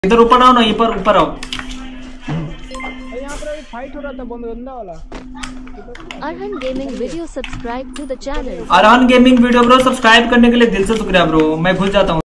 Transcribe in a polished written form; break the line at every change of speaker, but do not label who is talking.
इधर ऊपर आओ ना, ये पर ऊपर आओ।
यहाँ पर फाइट हो रहा था बहुत गंदा वाला।
Arhan gaming video subscribe to the channel.
Arhan gaming video bro subscribe करने के लिए दिल से शुक्रिया ब्रो, मैं घुस जाता हूँ।